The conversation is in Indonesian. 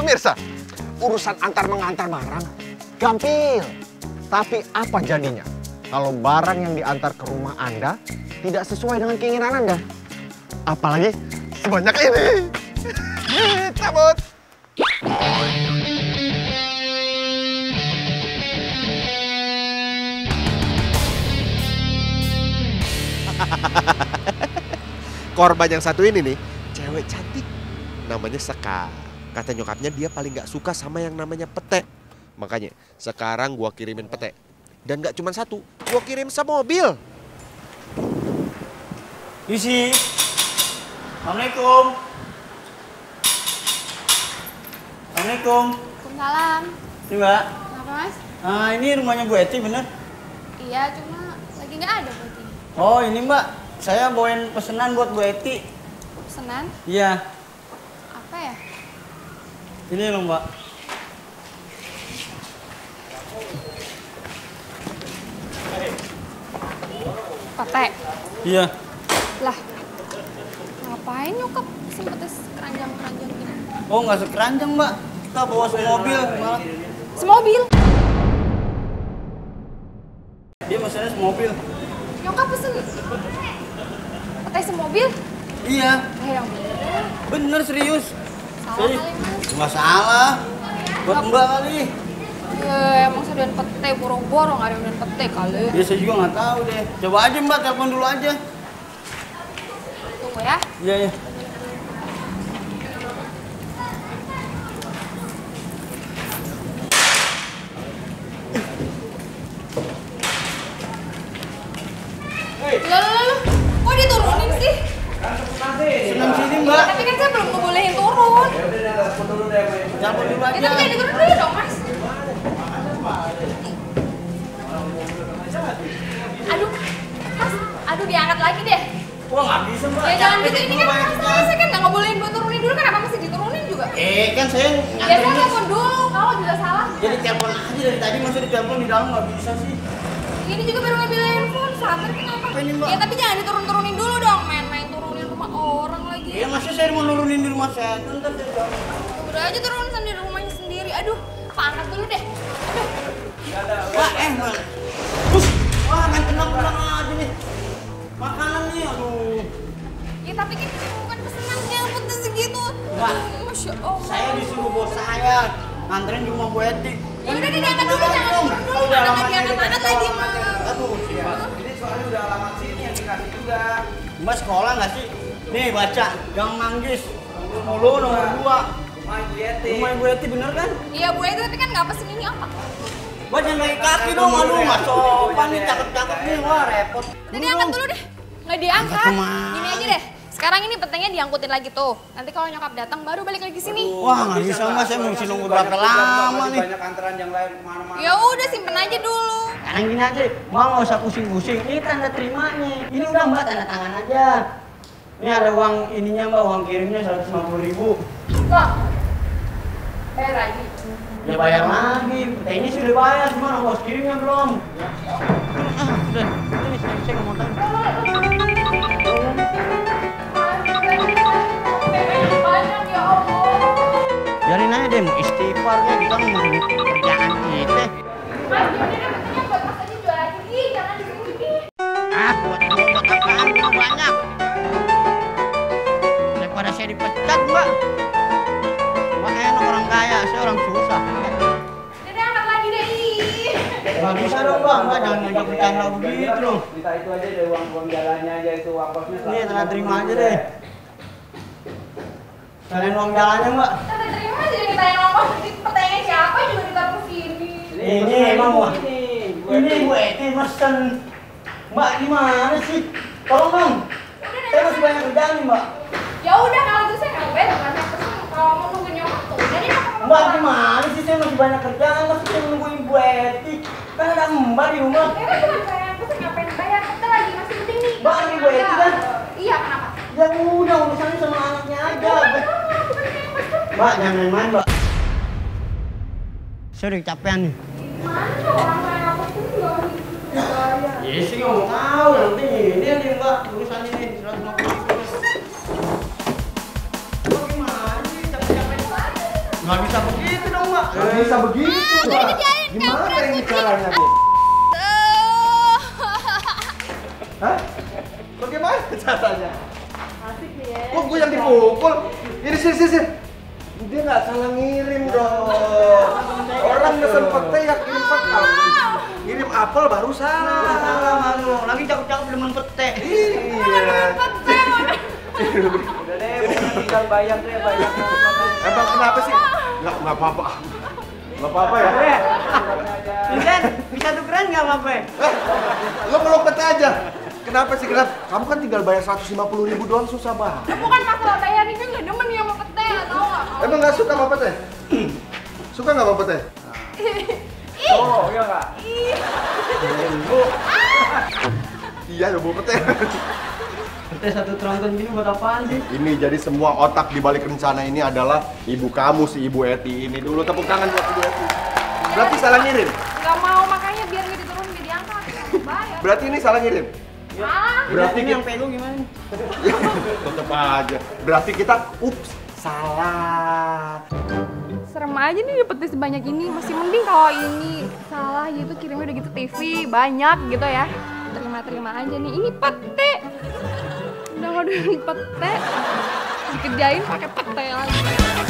Pemirsa, urusan antar mengantar barang gampil. Tapi apa jadinya kalau barang yang diantar ke rumah Anda tidak sesuai dengan keinginan Anda? Apalagi sebanyak ini. Cabut. Korban yang satu ini nih, cewek cantik. Namanya Seka. Kata nyokapnya dia paling gak suka sama yang namanya pete. Makanya sekarang gua kirimin pete. Dan gak cuma satu, gua kirim semobil. Isi. Assalamualaikum. Assalamualaikum. Waalaikumsalam. Ini Mbak. Kenapa Mas? Ini rumahnya Bu Eti bener? Iya, cuma lagi nggak ada berarti. Oh ini Mbak, saya bawain pesanan buat Bu Eti. Pesanan? Iya. Apa ya? Ini loh Mbak. Pate. Iya. Lah, ngapain nyokap sempetes keranjang-keranjang gini? Oh nggak sekeranjang Mbak, kita bawa semobil malah. Semobil? Dia pesannya semobil. Nyokap pesen pate semobil? Iya. Yang Bener serius. salah kali Mas. Nggak salah. Buat Mbak kali. Emang sedoan pete boro-boro nggak ada sedoan pete kali. Ya saya juga nggak tahu deh. Coba aja Mbak, telepon dulu aja. Tunggu ya. Iya ya. Loh, kok diturunin sih? Senang sini Mbak. Tapi kan saya belum ngebolehin turun. Telepon dulu Ya, aja. tapi jangan diturunin dulu dong Mas. Aduh, Mas, aduh diangkat lagi deh. Wah nggak bisa Mbak. Ya jangan gitu, ini kan Banyak masalah kerjaan. saya kan nggak ngebolehin buat turunin dulu, kenapa mesti diturunin juga? Kan saya Ya saya telepon dulu, kalau juga salah. jadi telepon aja dari tadi, masa ditelepon di dalam nggak bisa sih. Ini juga baru ngambil handphone, sabar kenapa? Apa ini, Mbak? Ya tapi jangan diturun-turunin dulu dong, main-main turunin rumah orang lagi. Iya masih saya mau nurunin di rumah saya. Ntar saya jawab. Udah aja turunin sendiri rumahnya sendiri. Aduh, Pak angkat dulu deh. Aduh. Wah Mbak. Wah main tenang-tenang aja nih. Makanan nih, aduh. Ya tapi kan bukan pesenannya, pedes segitu. Mbak, Aduh, Masya Allah. saya disuruh bos saya nganterin di rumah Bu Eti. Ya udah deh, diangkat dulu, jangan turun dulu. Mana nggak diangkat-angkat lagi, Mas. Aduh, ini soalnya udah alamat sini yang dikasih juga. Mbak sekolah nggak sih? Nih baca, Gang Manggis, Mulu nomor 2. Rumah Bu Eti. Rumah Bu Eti bener kan? Iya Bu Eti, tapi kan nggak pesen ini apa? Mbak jangan pakai kaki dong, aduh nggak sopan nih, cakep-cakep nih, wah repot. Jadi angkat dulu deh. Nggak diangkat. Angkat kemana? Gini aja deh. Sekarang ini petengnya diangkutin lagi tuh. Nanti kalau nyokap datang baru balik lagi sini. Wah nggak bisa Mbak, saya mesti nunggu berapa lama nih. Banyak antrean yang lain kemana-mana. Ya udah simpen aja dulu. Sekarang gini aja, Mbak nggak usah pusing-pusing. Ini tanda terimanya. Ini udah Mbak tanda tangan aja. Ini ada uang ininya Mbak, uang kirimnya 150.000. Kok? Bayar lagi. Ya bayar lagi. Ini sudah bayar, cuma ongkos kirimnya belum. Udah, ini saya nggak mau tahu. Banyak ya Allah. Biarin aja deh, mau istighfar kan, kita mau kerjaan kita. Mas, yaudah deh petengnya buat Mas aja jual lagi. Ih, jangan di sini. Buat apaan, cuma banyak. Daripada saya dipecat, Mbak. Mbak enak orang kaya, saya orang susah. Udah angkat lagi deh. Ih. Nggak bisa dong, Mbak jangan ngajak bercanda begitu dong. Minta itu aja deh, uang jalannya aja itu, uang kosnya. Ini tanda terima aja deh. Kalian uang jalannya, Mbak. Kita terima aja yang ditanya ngomong. Petengnya siapa juga ditaruh sini. Ini emang Mbak. Ini Bu Eti mesen. Mbak gimana sih? Tolong dong. Saya masih banyak kerjaan nih, Mbak. Ya udah kalau gitu saya nggak bayar, bukan saya pesen. Kalau mau nunggu nyokap tuh, jadi Mbak gimana sih? Saya masih banyak kerjaan, masih saya nungguin Bu Eti. Kan ada Mbak di rumah. ya kan cuma saya yang pesen, ngapain bayar? Kita lagi masih penting nih. Mbak, ini Bu Eti kan? Iya, kenapa? Ya udah, urusannya sama anaknya aja. Mbak jangan main-main, Mbak. Saya udah kecapean nih. Mana orang kayak aku tuh nggak dibayar. Ya sih nggak mau tahu, nanti ini nih Mbak, urusan ini 150. Mbak gimana sih, capek-capek? Nggak bisa begitu dong, Mbak. Nggak bisa begitu, Mbak. Gimana ini caranya, Bu? Hah? Bagaimana caranya? Asik nih ya. Kok gue yang dipukul? Ini sini. Dia nggak salah ngirim dong. Orang mesen pete ya kirim pete. Ngirim apel baru salah. Lagi cakep-cakep demen pete. Iya. Udah deh, pokoknya tinggal bayar tuh ya bayar. Emang kenapa sih? Nggak apa-apa. Nggak apa-apa ya? Vincent, bisa tukeran nggak, Mbak? Lo peluk pete aja. Kenapa sih? Kenapa? Kamu kan tinggal bayar 150.000 doang, susah banget. Bukan masalah bayar, ini nggak demen nih sama pete, tau nggak? Emang nggak suka sama pete? Suka nggak sama pete? Oh, iya nggak? Iya, ya bu pete. Pete satu tronton gini buat apaan sih? Ini jadi semua otak di balik rencana ini adalah ibu kamu, si Ibu Eti ini. Dulu tepuk tangan buat Ibu Eti. Berarti salah ngirim? Nggak mau, makanya biar nggak diturunin, nggak diangkat. Bayar. Berarti ini salah ngirim? Ah, Berarti ini yang pelu gimana? tetep aja. Berarti kita, ups, salah. serem aja nih dapetnya sebanyak ini. Masih mending kalau ini salah gitu kirimnya udah gitu TV banyak gitu ya. Terima aja nih. Ini pete. Udah ngodain pete. Dikerjain pakai pete lagi.